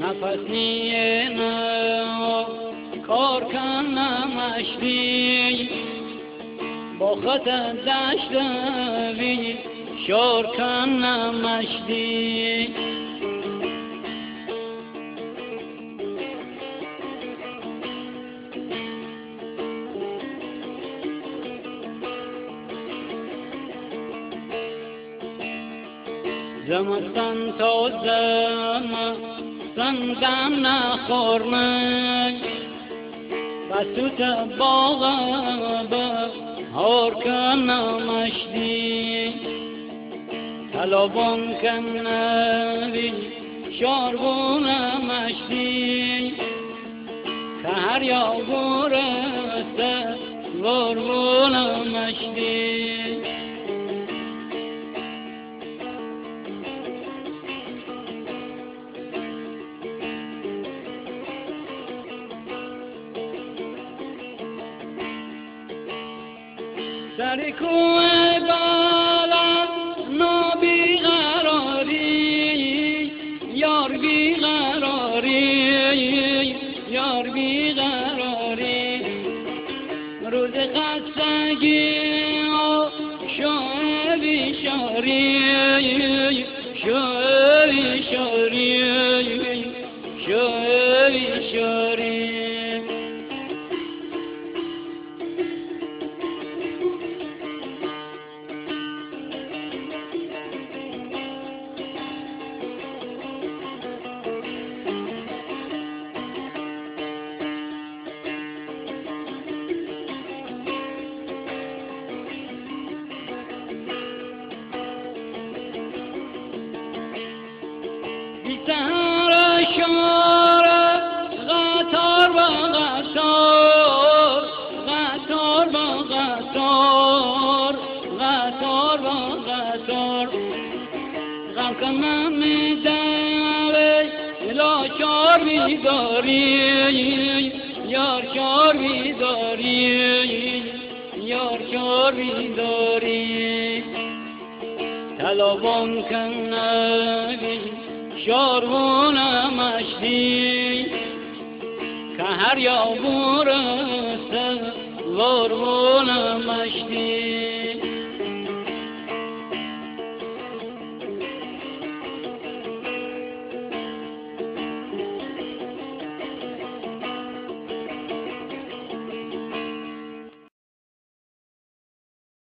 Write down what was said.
نفس نیه کار کنم اشتی با خط دشت وی شور کنم اشتی زمستان تا زمستان دم نخورمه بسوت باغ بهار کنم اشتی طلبان کنوی شاربونم اشتی که هر یا گورسته وربونم اشتی سری کوه بالا نو بیقراری یار بیقراری یار بیقراری روز خستگی شوی شاری شوی شاری شوی شاری سهر شار قطار با قطار قطار با قطار قطار با قطار غم کنم میدوی لاچار بیداری یار چار بیداری یار چار بیداری طلبان کنم شاربونم اشتی که هر یا برسته وربونم اشتی